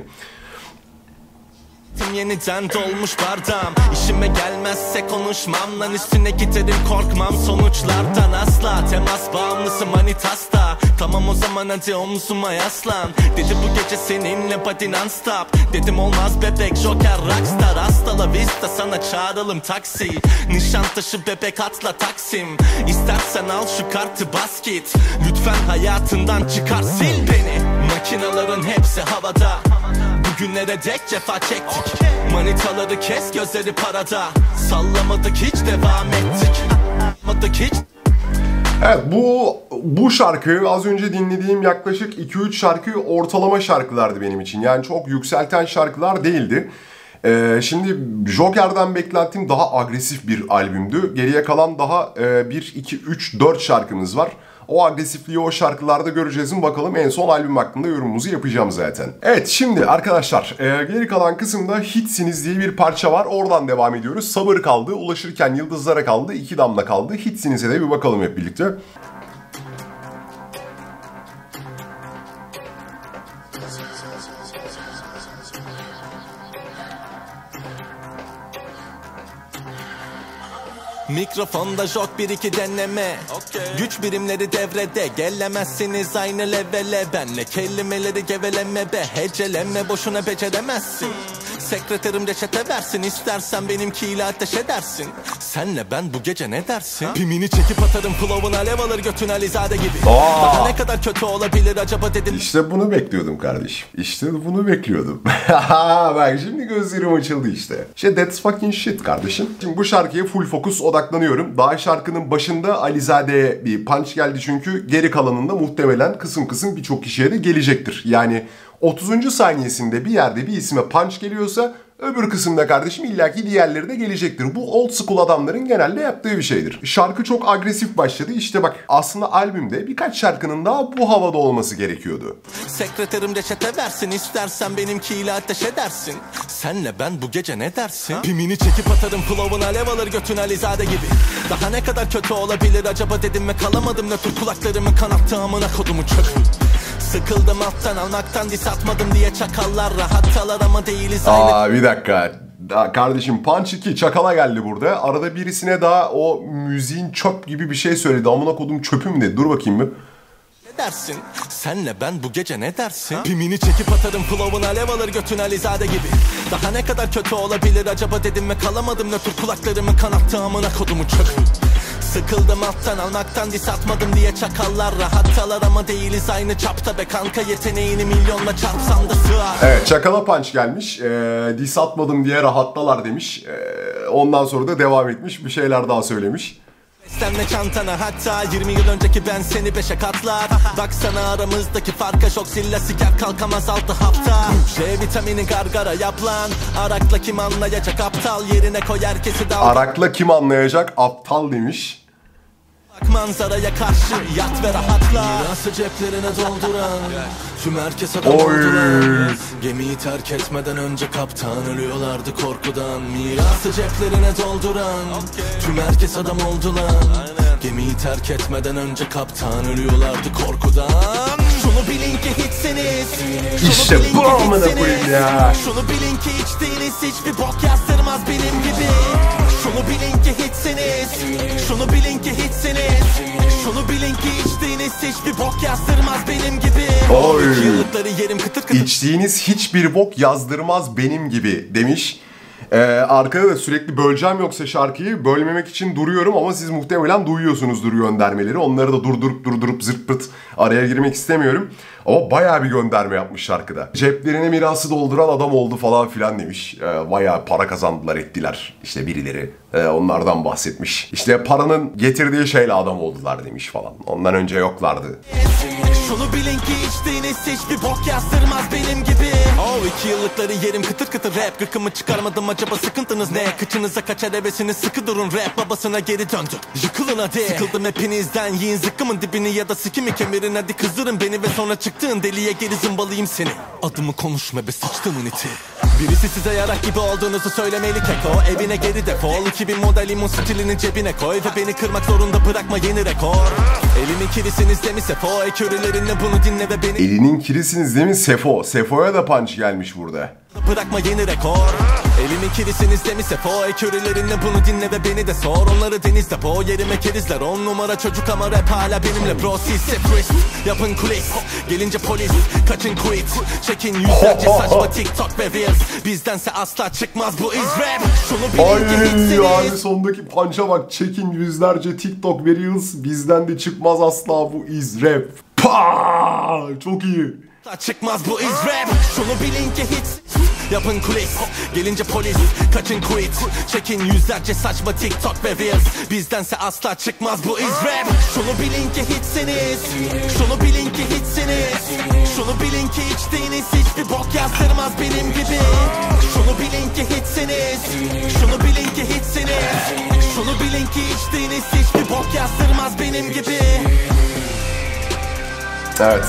Speaker 2: Yeniden dolmuş bardağım. İşime gelmezse konuşmam lan, üstüne giderim korkmam sonuçlardan asla. Temas bağımlısı manitasta. Tamam o zaman hadi omzuma yaslan. Dedi bu gece seninle body non-stop. Dedim olmaz bebek, Joker rockstar. Hasta la vista, sana çağıralım taksi. Nişantaşı bebek, atla Taksim. İstersen al şu kartı bas git. Lütfen hayatından çıkar, sil beni. Makinaların hepsi havada. Bugünlere dek cefa çektik. Manitaları kes, gözleri parada. Sallamadık, hiç devam ettik. Hiç.
Speaker 1: Evet, bu şarkı az önce dinlediğim yaklaşık 2-3 şarkı ortalama şarkılardı benim için. Yani çok yükselten şarkılar değildi. Şimdi Joker'den beklentim daha agresif bir albümdü. Geriye kalan daha 1, 2, 3, 4 şarkımız var. O agresifliği o şarkılarda göreceğiz. Bakalım, en son albüm hakkında yorumumuzu yapacağım zaten. Evet, şimdi arkadaşlar geri kalan kısımda Hitsiniz diye bir parça var. Oradan devam ediyoruz. Sabır kaldı, Ulaşırken Yıldızlara kaldı, 2 damla kaldı. Hitsiniz'e de bir bakalım hep birlikte.
Speaker 2: Mikrofonda jok 1-2 deneme. Güç birimleri devrede. Gelemezsiniz aynı levele. Benle kelimeleri geveleme be. Heceleme, boşuna beceremezsin. Sekreterim reçete versin. İstersen benimkiyle ateş edersin. Senle ben bu gece ne dersin? Pimini çekip atarım, flow'un alev alır götün Alizade gibi. Daha ne kadar kötü olabilir acaba dedim.
Speaker 1: İşte bunu bekliyordum kardeşim. İşte bunu bekliyordum. Bak şimdi gözlerim açıldı işte. İşte that's fucking shit kardeşim. Şimdi bu şarkıya full fokus odaklanıyorum. Daha şarkının başında Alizade'ye bir punch geldi çünkü geri kalanında muhtemelen kısım kısım birçok kişiye de gelecektir. Yani 30. saniyesinde bir yerde bir isme punch geliyorsa öbür kısımda kardeşim illaki diğerleri de gelecektir. Bu old school adamların genelde yaptığı bir şeydir. Şarkı çok agresif başladı. İşte bak, aslında albümde birkaç şarkının daha bu havada olması gerekiyordu.
Speaker 2: Sekreterim reçete versin. İstersen benimkiyle ateş edersin. Senle ben bu gece ne dersin? Pimini çekip atarım, flow'un alev alır götün Alizade gibi. Daha ne kadar kötü olabilir acaba dedim ve kalamadım nötr, kulaklarımı kanattı amına kodumu çöpü. Sıkıldım alttan almaktan, dis atmadım diye çakallar rahattalar ama değiliz aynı.
Speaker 1: Bir dakika. Kardeşim, Punch 2 çakala geldi burada. Arada birisine daha o müziğin çöp gibi bir şey söyledi. Amına kodum çöpüm dedi. Dur bakayım bir.
Speaker 2: Ne dersin? Senle ben bu gece ne dersin? Pimini çekip atarım, flow'un alev alır götün Alizade gibi. Daha ne kadar kötü olabilir acaba dedim ve kalamadım nötr, kulaklarımı kanattı amına kodumu çöpü. Sıkıldım alttan almaktan, dis atmadım diye çakallar rahattalar ama değiliz aynı çapta be kanka, yeteneğini milyonla çarpsam da sığar.
Speaker 1: Evet, çakala punch gelmiş. Dis atmadım diye rahattalar demiş. Ondan sonra da devam etmiş, bir şeyler daha söylemiş.
Speaker 2: Beslenme çantana, hatta 20 yıl önceki ben seni 5'e katlar. Baksana aramızdaki farka, şok silla siker kalkamaz 6 hafta. C vitamini gargara yap lan. Arakla kim anlayacak aptal, yerine koy herkesi dal.
Speaker 1: Arakla kim anlayacak aptal demiş.
Speaker 2: Bak manzaraya karşı yat ve rahatla. Mirası ceplerine dolduran tüm herkes adam oldular. Gemiyi terk etmeden önce kaptan ölüyorlardı korkudan. Mirası ceplerine dolduran tüm herkes adam oldular. Gemiyi terk etmeden önce kaptan ölüyorlardı korkudan. Şunu bilin ki hiçsiniz.
Speaker 1: İşte bu amına koyayım ya.
Speaker 2: Şunu bilin ki hiç değiliz, hiçbir bok yazdırmaz benim gibi. Şunu bilin ki hiçsiniz. Şunu bilin ki hiçsiniz. Şunu bilin ki içtiğiniz hiçbir bok yazdırmaz benim gibi.
Speaker 1: Oy.
Speaker 2: Yıllıkları yerim kıtır kıtır.
Speaker 1: İçtiğiniz hiçbir bok yazdırmaz benim gibi demiş. Arkada da sürekli böleceğim yoksa şarkıyı bölmemek için duruyorum ama siz muhtemelen duyuyorsunuzdur göndermeleri. Onları da durdurup zırt pırt araya girmek istemiyorum. Ama bayağı bir gönderme yapmış şarkıda. Ceplerine mirası dolduran adam oldu falan filan demiş. Bayağı para kazandılar ettiler işte birileri. Onlardan bahsetmiş. İşte paranın getirdiği şeyle adam oldular demiş falan. Ondan önce yoklardı.
Speaker 2: Şunu bilin ki içtiğiniz hiçbir bok yazdırmaz benim gibi. 2 yıllıkları yerim kıtır kıtır rap. Gıkımı çıkarmadım acaba sıkıntınız ne? Kıçınıza kaçar hevesiniz sıkı durun rap babasına geri döndü. Yıkılın hadi. Sıkıldım hepinizden yiyin zıkkımın dibini ya da sikimi kemirin hadi kızdırın beni ve sonra çıktığın deliye geri zımbalayayım seni. Adımı konuşma be sıçtımın iti. Birisi size yarak gibi olduğunuzu söylemeli keko. Evine geri defol 2000 model limon stilini cebine koy. Ve beni kırmak zorunda bırakma yeni rekor. Elimin kirisiniz de mi Sefo? Ekürülerinle bunu dinle ve beni...
Speaker 1: Elinin kirisiniz değil mi Sefo? Sefo'ya da punch gelmiş burada.
Speaker 2: Bırakma yeni rekor. Elimin kirisiniz de mi Sefo? Ekürülerinle bunu dinle ve beni de sor. Onları denizde boğ yerime kerizler. 10 numara çocuk ama rap hala benimle bro. Siz separate yapın kulis. Gelince polis kaçın quit. Çekin yüzlerce saçma TikTok ve Reels. Bizdense asla çıkmaz bu iz rap. Şunu bilin ki hiçsiniz.
Speaker 1: Abi sondaki punch'a bak. Çekin yüzlerce TikTok ve Reels. Bizden de çıkmaz asla bu iz rap. Paaaa! Çok iyi.
Speaker 2: Çıkmaz bu iz rap. Şunu bilin ki hiç yapın kulis. Gelince polis kaçın quit. Çekin yüzlerce saçma TikTok ve Reels. Bizdense asla çıkmaz bu iz rap. Şunu bilin ki hiçsiniz. Şunu bilin ki hiçsiniz. Şunu bilin ki içtiğiniz hiçbir bok yazdırmaz benim gibi. Şunu bilin ki hiçsiniz. Şunu bilin ki hiçsiniz. Şunu bilin ki içtiğiniz hiçbir bok yazdırmaz benim gibi.
Speaker 1: Evet.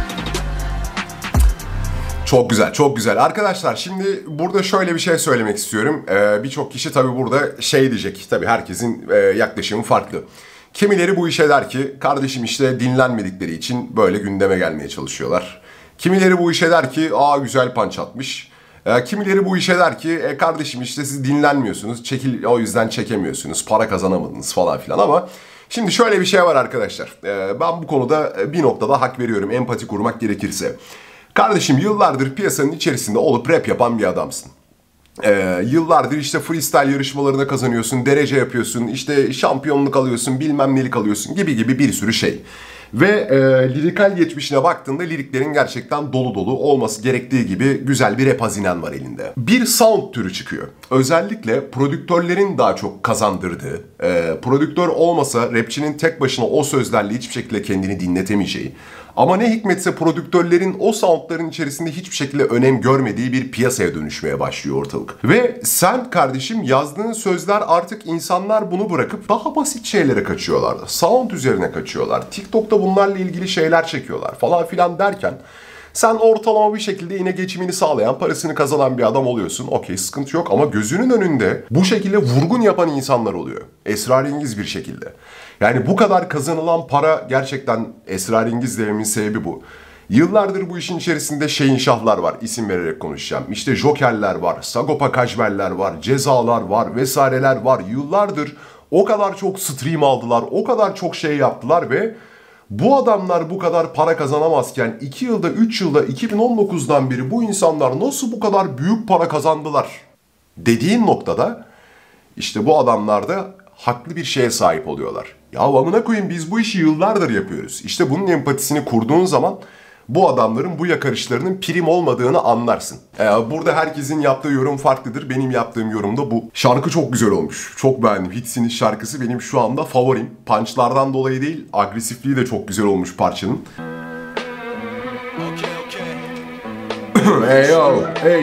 Speaker 1: Çok güzel, çok güzel. Arkadaşlar şimdi burada şöyle bir şey söylemek istiyorum. Birçok kişi tabii burada şey diyecek. Tabii herkesin yaklaşımı farklı. Kimileri bu işe der ki, kardeşim işte dinlenmedikleri için böyle gündeme gelmeye çalışıyorlar. Kimileri bu işe der ki, güzel punch atmış. Kimileri bu işe der ki, kardeşim işte siz dinlenmiyorsunuz, o yüzden çekemiyorsunuz, para kazanamadınız falan filan ama... Şimdi şöyle bir şey var arkadaşlar. Ben bu konuda bir noktada hak veriyorum, empati kurmak gerekirse. Kardeşim yıllardır piyasanın içerisinde olup rap yapan bir adamsın. Yıllardır işte freestyle yarışmalarına kazanıyorsun, derece yapıyorsun, işte şampiyonluk alıyorsun, bilmem nelik alıyorsun gibi bir sürü şey. Ve lirikal geçmişine baktığında liriklerin gerçekten dolu dolu olması gerektiği gibi güzel bir rap hazinen var elinde. Bir sound türü çıkıyor. Özellikle prodüktörlerin daha çok kazandırdığı, prodüktör olmasa rapçinin tek başına o sözlerle hiçbir şekilde kendini dinletemeyeceği, ama ne hikmetse prodüktörlerin o soundların içerisinde hiçbir şekilde önem görmediği bir piyasaya dönüşmeye başlıyor ortalık. Ve sen kardeşim yazdığın sözler artık insanlar bunu bırakıp daha basit şeylere kaçıyorlar. Sound üzerine kaçıyorlar. TikTok'ta bunlarla ilgili şeyler çekiyorlar falan filan derken sen ortalama bir şekilde yine geçimini sağlayan, parasını kazanan bir adam oluyorsun. Okey, sıkıntı yok ama gözünün önünde bu şekilde vurgun yapan insanlar oluyor. Esrarengiz bir şekilde. Yani bu kadar kazanılan para gerçekten esrarengiz dememin sebebi bu. Yıllardır bu işin içerisinde şehinşahlar var, isim vererek konuşacağım. İşte Joker'ler var, Sagopa Kajmer'ler var, Cezalar var, vesaireler var. Yıllardır o kadar çok stream aldılar, o kadar çok şey yaptılar ve bu adamlar bu kadar para kazanamazken 2 yılda 3 yılda 2019'dan beri bu insanlar nasıl bu kadar büyük para kazandılar dediğin noktada işte bu adamlar da haklı bir şeye sahip oluyorlar. Ya amına koyayım biz bu işi yıllardır yapıyoruz. İşte bunun empatisini kurduğun zaman bu adamların bu yakarışlarının prim olmadığını anlarsın. Burada herkesin yaptığı yorum farklıdır. Benim yaptığım yorum da bu. Şarkı çok güzel olmuş. Çok beğendim. Hitsiniz şarkısı benim şu anda favorim. Punchlardan dolayı değil, agresifliği de çok güzel olmuş parçanın. Hey yo, hey.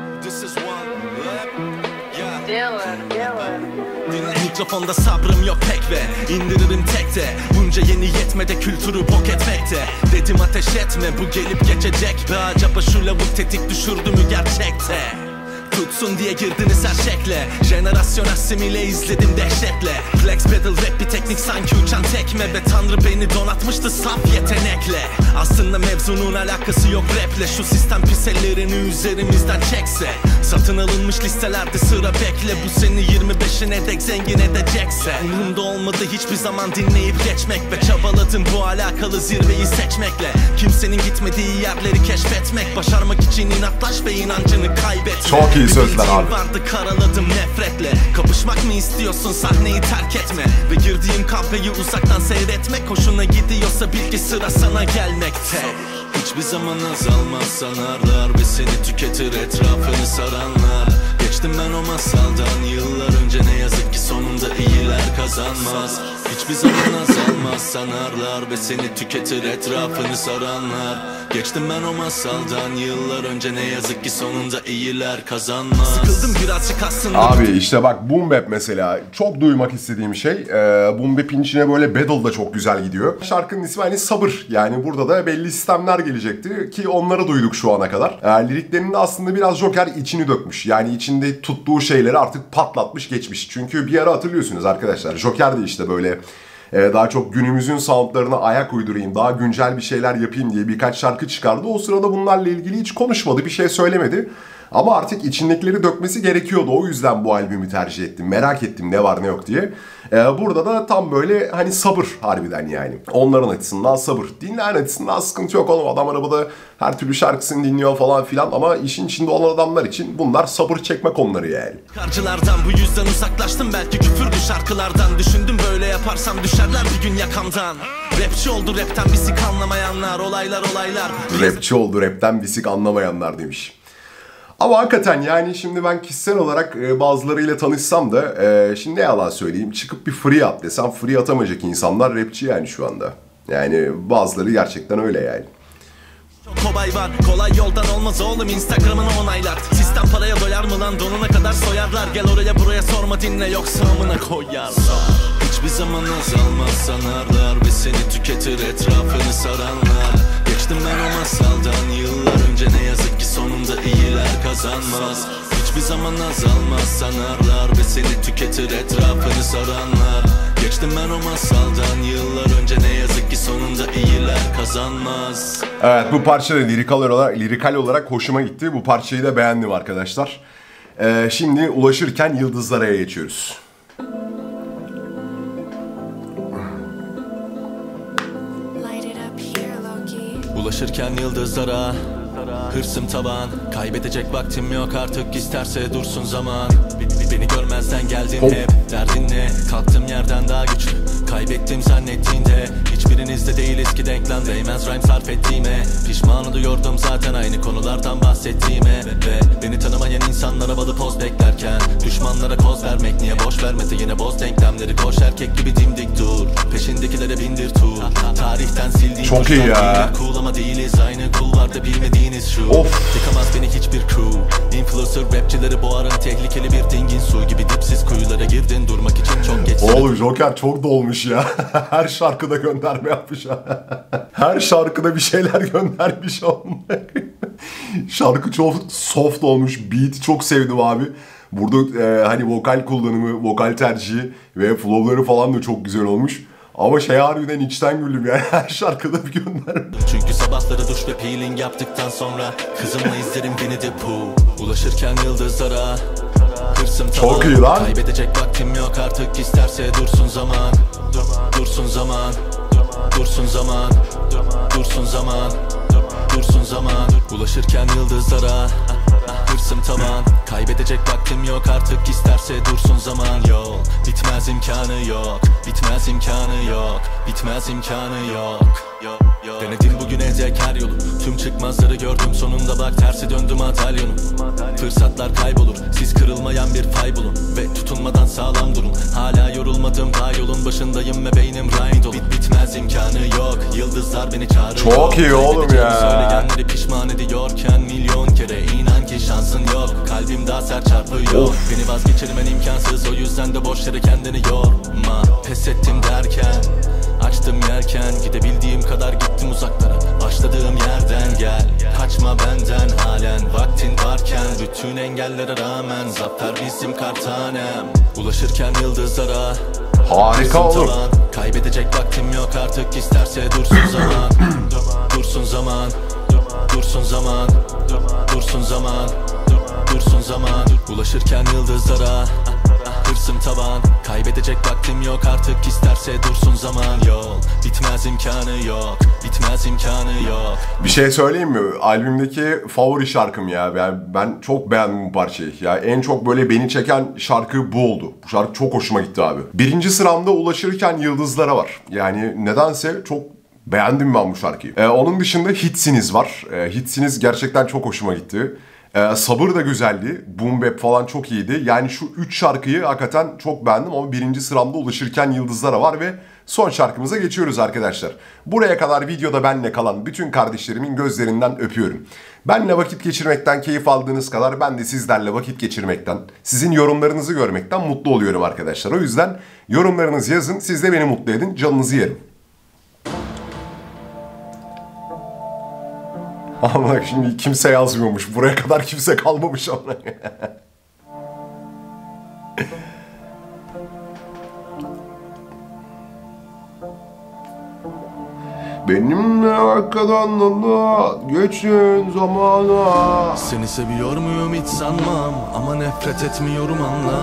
Speaker 2: Mikrofonda sabrım yok pek ve indiririm tekte. Bunca yeni yetmede kültürü bok etmekte. Dedim ateş etme bu gelip geçecek. Be acaba şu lavuk tetik düşürdü mü gerçekte? Tutsun diye girdiniz her şekle. Jenerasyon asimile izledim dehşetle. Flex pedal rap bir teknik sanki uçan tekme. Ve tanrı beni donatmıştı saf yetenekle. Aslında mevzunun alakası yok raple. Şu sistem pis ellerini üzerimizden çekse. Satın alınmış listelerde sıra bekle. Bu seni 25'ine dek zengin edecekse. Umurumda olmadı hiçbir zaman dinleyip geçmek. Ve çabaladım bu alakalı zirveyi seçmekle. Kimsenin gitmediği yerleri keşfetmek. Başarmak için inatlaş ve inancını kaybetme.
Speaker 1: Çok iyi sözler abi.
Speaker 2: Vardı karaladım nefretle. Kapışmak mı istiyorsun, sahneyi terk etme. Ve girdiğim kahveyi uzaktan seyretmek. Hoşuna gidiyorsa bil ki sıra sana gelmekte. Hiçbir zaman azalmaz sanarlar ve seni tüketir etrafını saranlar. Geçtim ben o masaldan yıllar önce, ne yazık ki sonunda iyiler kazanmaz. Hiçbir zaman azalmaz sanarlar ve seni tüketir etrafını saranlar. Geçtim ben o masaldan yıllar önce, ne yazık ki sonunda iyiler kazanmaz. Sıkıldım birazcık aslında.
Speaker 1: Abi işte bak boom bap mesela çok duymak istediğim şey. Boom bap'in içine böyle battle da çok güzel gidiyor. Şarkının ismi hani sabır, yani burada da belli sistemler gelecekti ki onları duyduk şu ana kadar. Liriklerinde aslında biraz Joker içini dökmüş, yani içinde tuttuğu şeyleri artık patlatmış geçmiş. Çünkü bir ara hatırlıyorsunuz arkadaşlar, Joker de işte böyle daha çok günümüzün soundlarına ayak uydurayım, daha güncel bir şeyler yapayım diye birkaç şarkı çıkardı. O sırada bunlarla ilgili hiç konuşmadı, bir şey söylemedi. Ama artık içindekileri dökmesi gerekiyordu. O yüzden bu albümü tercih ettim. Merak ettim ne var ne yok diye. Burada da tam böyle hani sabır harbiden yani. Onların açısından sabır. Dinleyen açısından sıkıntı yok oğlum. Adam arabada her türlü şarkısını dinliyor falan filan. Ama işin içinde olan adamlar için bunlar sabır çekme konuları yani.
Speaker 2: Karcılardan bu yüzden uzaklaştım, belki küfürdü şarkılardan. Düşündüm böyle yaparsam düşerler bir gün yakamdan. Rapçi oldu rapten bisik anlamayanlar, olaylar.
Speaker 1: Rapçi oldu rapten bisik anlamayanlar demiş. Ama hakikaten yani şimdi ben kişisel olarak bazılarıyla tanışsam da şimdi ne yalan söyleyeyim, çıkıp bir free at desem free atamayacak insanlar rapçi yani şu anda. Yani bazıları gerçekten öyle yani.
Speaker 2: Çok kolay var, kolay yoldan olmaz oğlum, Instagram'ını onaylar. Sistem paraya doyar mı lan, donuna kadar soyarlar. Gel oraya buraya sorma dinle, yoksa amına koyarlar. Hiçbir zaman azalmaz sanarlar ve seni tüketir etrafını saranlar. Geçtim ben o masaldan yıllar önce, ne yazık ki sonunda iyiler kazanmaz. Hiçbir zaman azalmaz sanarlar ve seni tüketir etrafını saranlar. Geçtim ben o masaldan yıllar önce, ne yazık ki sonunda iyiler kazanmaz.
Speaker 1: Evet, bu parça da lirikal olarak hoşuma gitti. Bu parçayı da beğendim arkadaşlar. Şimdi Ulaşırken Yıldızlara'ya geçiyoruz.
Speaker 2: Ulaşırken yıldızlara, hırsım tavan. Kaybedecek vaktim yok artık, isterse dursun zaman. Beni görmezden geldin hep, derdin ne? Kalktım yerden daha güçlü, kaybettim zannettiğinde. Hiçbirinizde değiliz ki denklem, değmez rhyme sarf ettiğime. Pişman oluyordum zaten aynı konulardan bahsettiğime. Ve beni tanımayan insanlara havalı poz beklerken, düşmanlara koz vermek niye boş vermedi yine boz denklemleri. Koş erkek gibi dimdik dur, peşindekilere bindir tur. Tarihten sildiğim
Speaker 1: çok iyi ya.
Speaker 2: Cool ama değiliz aynı kulvarda, bilmediğiniz şu. Tıkamaz beni hiçbir crew. Influencer rapçileri boğarın, tehlikeli bir dingin su gibi dipsiz kuyulara girdin, durmak için çok geç.
Speaker 1: Oğlum Joker çok dolmuş ya. Her şarkıda gönderme yapmış. Her şarkıda bir şeyler göndermiş. Şarkı çok soft olmuş. Beat'i çok sevdim abi. Burada hani vokal kullanımı, vokal tercihi ve flow'ları falan da çok güzel olmuş. Ama harbiden içten güldüm yani, her şarkıda bir gönderme.
Speaker 2: Çünkü sabahları duş ve peeling yaptıktan sonra kızımla izlerim beni de poo. Ulaşırken yıldızlara, hırsım tavan.
Speaker 1: Çok iyi lan.
Speaker 2: Kaybedecek vaktim yok artık, isterse dursun zaman. Dursun zaman. Dursun zaman. Dursun zaman. Dursun zaman. Ulaşırken yıldızlara, hırsım tavan. Kaybedecek vaktim yok artık, isterse dursun zaman. Yol bitmez, imkanı yok. Bitmez, imkanı yok. Bitmez, imkanı yok. Denedim bugüne dek her yolu, tüm çıkmazları gördüm, sonunda bak tersi döndü madalyonum. Fırsatlar kaybolur, siz kırılmayan bir fay bulun ve tutunmadan sağlam durun. Hala yorulmadım, daha yolun başındayım ve beynim ride dolu. Bitmez, imkanı yok, yıldızlar beni çağırıyor.
Speaker 1: Çok iyi oğlum ya.
Speaker 2: Söyleyenleri pişman ediyorken milyon kere inan ki şansın yok. Kalbim daha sert çarpıyor. Beni vazgeçirmen imkansız, o yüzden de boş yere kendini yorma. Pes ettim derken, açtım yelken, gidebildiğim kadar gittim uzaklara. Başladığım yerden gel, kaçma benden halen. Vaktin varken bütün engellere rağmen, zafer bizim kartanem. Ulaşırken yıldızlara,
Speaker 1: harika olur.
Speaker 2: Kaybedecek vaktim yok artık, isterse dursun zaman. Dursun dursun zaman, dursun zaman, dursun zaman. Ulaşırken yıldızlara, hırsım tavan. Kaybedecek vaktim yok artık, isterse dursun zaman. Yol bitmez, imkanı yok, bitmez, imkanı yok.
Speaker 1: Bir şey söyleyeyim mi? Albümdeki favori şarkım ya. Yani ben çok beğendim bu parçayı. Ya en çok böyle beni çeken şarkı bu oldu. Bu şarkı çok hoşuma gitti abi. Birinci sıramda Ulaşırken Yıldızlara var. Yani nedense çok beğendim ben bu şarkıyı. Onun dışında Hitsiniz var. Hitsiniz gerçekten çok hoşuma gitti. Sabır da güzeldi. Boom Bap falan çok iyiydi. Yani şu 3 şarkıyı hakikaten çok beğendim ama birinci sıramda Ulaşırken Yıldızlara var ve son şarkımıza geçiyoruz arkadaşlar. Buraya kadar videoda benle kalan bütün kardeşlerimin gözlerinden öpüyorum. Benle vakit geçirmekten keyif aldığınız kadar ben de sizlerle vakit geçirmekten, sizin yorumlarınızı görmekten mutlu oluyorum arkadaşlar. O yüzden yorumlarınızı yazın, siz de beni mutlu edin, canınızı yerim. Ama bak şimdi kimse yazmıyormuş. Buraya kadar kimse kalmamış ama. Benimle arkadan da geçin zamana.
Speaker 2: Seni seviyor muyum hiç sanmam ama nefret etmiyorum anla.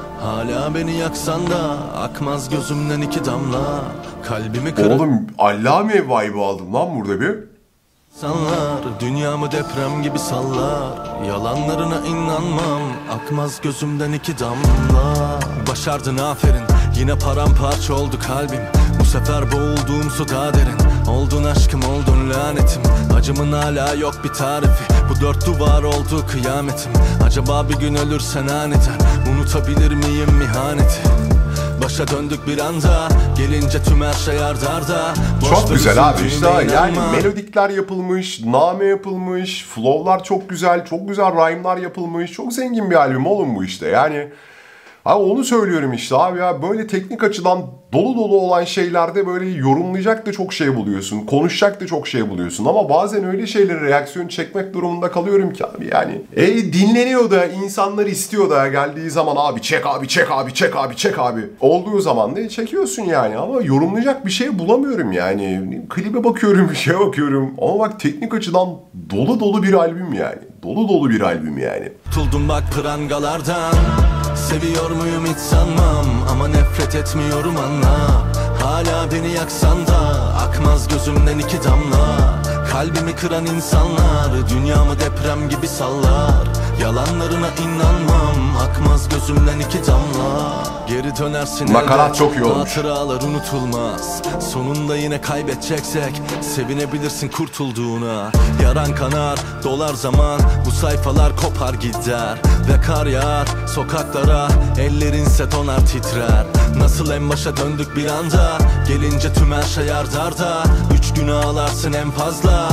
Speaker 2: Hala beni yaksan da akmaz gözümden iki damla. Kalbimi kırıp...
Speaker 1: Oğlum Allame vibe aldım lan burada bir.
Speaker 2: İnsanlar dünyamı deprem gibi sallar. Yalanlarına inanmam, akmaz gözümden iki damla. Başardın aferin, yine paramparça oldu kalbim. Bu sefer boğulduğum su daha derin. Oldun aşkım, oldun lanetim. Acımın hala yok bir tarifi. Bu dört duvar oldu kıyametim. Acaba bir gün ölürsen aniden unutabilir miyim ihaneti? Başa döndük bir anda, gelince tüm her şey ardarda.
Speaker 1: Çok güzel abi işte yani melodikler yapılmış, name yapılmış, flow'lar çok güzel rhyme'lar yapılmış. Çok zengin bir albüm oğlum bu işte yani. Abi onu söylüyorum işte abi ya, böyle teknik açıdan dolu dolu olan şeylerde böyle yorumlayacak da çok şey buluyorsun, konuşacak da çok şey buluyorsun ama bazen öyle şeylere reaksiyon çekmek durumunda kalıyorum ki abi yani. Dinleniyor da, insanlar istiyor da, geldiği zaman abi çek abi çek abi çek abi çek abi olduğu zaman da çekiyorsun yani ama yorumlayacak bir şey bulamıyorum yani. Klibe bakıyorum, bir şeye bakıyorum ama bak teknik açıdan dolu dolu bir albüm yani. Dolu dolu bir albüm yani.
Speaker 2: Tutuldum bak prangalardan. Seviyor muyum hiç sanmam ama nefret etmiyorum anla. Hala beni yaksan da akmaz gözümden iki damla. Kalbimi kıran insanlar dünyamı deprem gibi sallar. Yalanlarına inanmam, akmaz gözümden iki damla. Geri dönersin
Speaker 1: nakarat çok iyi olmuş.
Speaker 2: Hatıralar unutulmaz. Sonunda yine kaybedeceksek sevinebilirsin kurtulduğuna. Yaran kanar, dolar zaman, bu sayfalar kopar gider. Ve kar yağar sokaklara, ellerinse donar titrer. Nasıl en başa döndük bir anda, gelince tüm her şey ardarda. 3 gün ağlarsın en fazla,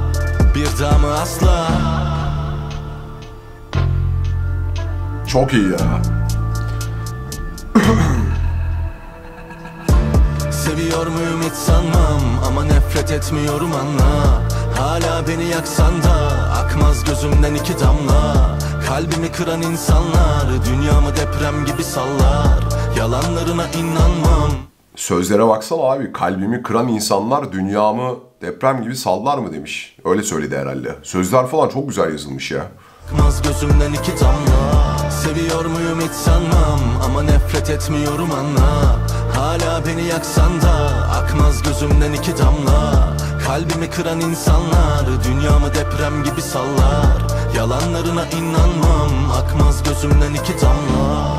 Speaker 2: bir daha mı asla?
Speaker 1: Çok iyi ya.
Speaker 2: Seviyor muyum hiç sanmam ama nefret etmiyorum anla. Hala beni yaksan da akmaz gözümden iki damla. Kalbimi kıran insanlar dünyamı deprem gibi sallar. Yalanlarına inanmam.
Speaker 1: Sözlere baksana abi, kalbimi kıran insanlar dünyamı deprem gibi sallar mı demiş. Öyle söyledi herhalde. Sözler falan çok güzel yazılmış ya.
Speaker 2: Akmaz gözümden iki damla. Seviyor muyum hiç sanmam ama nefret etmiyorum anla. Hala beni yaksan da akmaz gözümden iki damla. Kalbimi kıran insanlar dünyamı deprem gibi sallar. Yalanlarına inanmam, akmaz gözümden iki damla.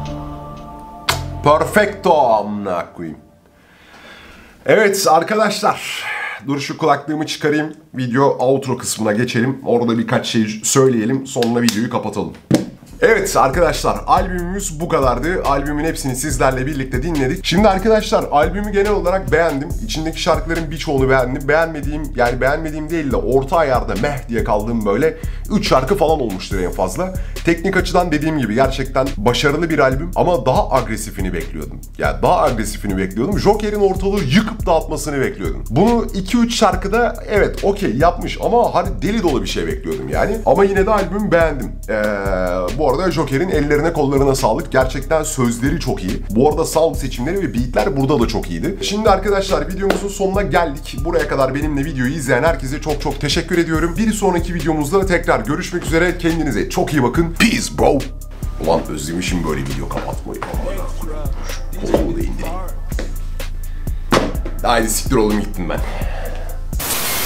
Speaker 1: Perfecto amına koyayım. Evet arkadaşlar, dur şu kulaklığımı çıkarayım, video outro kısmına geçelim. Orada birkaç şey söyleyelim, sonra videoyu kapatalım. Evet arkadaşlar, albümümüz bu kadardı. Albümün hepsini sizlerle birlikte dinledik. Şimdi arkadaşlar, albümü genel olarak beğendim. İçindeki şarkıların birçoğunu beğendim. Beğenmediğim değil de orta ayarda meh diye kaldığım böyle 3 şarkı falan olmuştur en fazla. Teknik açıdan dediğim gibi gerçekten başarılı bir albüm ama daha agresifini bekliyordum. Yani daha agresifini bekliyordum. Joker'in ortalığı yıkıp dağıtmasını bekliyordum. Bunu 2-3 şarkıda evet okey yapmış ama hani deli dolu bir şey bekliyordum yani. Ama yine de albümü beğendim. Bu Bu arada Joker'in ellerine kollarına sağlık. Gerçekten sözleri çok iyi. Bu arada sound seçimleri ve beatler burada da çok iyiydi. Şimdi arkadaşlar videomuzun sonuna geldik. Buraya kadar benimle videoyu izleyen herkese çok çok teşekkür ediyorum. Bir sonraki videomuzda tekrar görüşmek üzere. Kendinize çok iyi bakın. Peace bro. Ulan özlemişim böyle video kapatmayı. Kolumu da indireyim. Haydi siktir oğlum, gittim ben.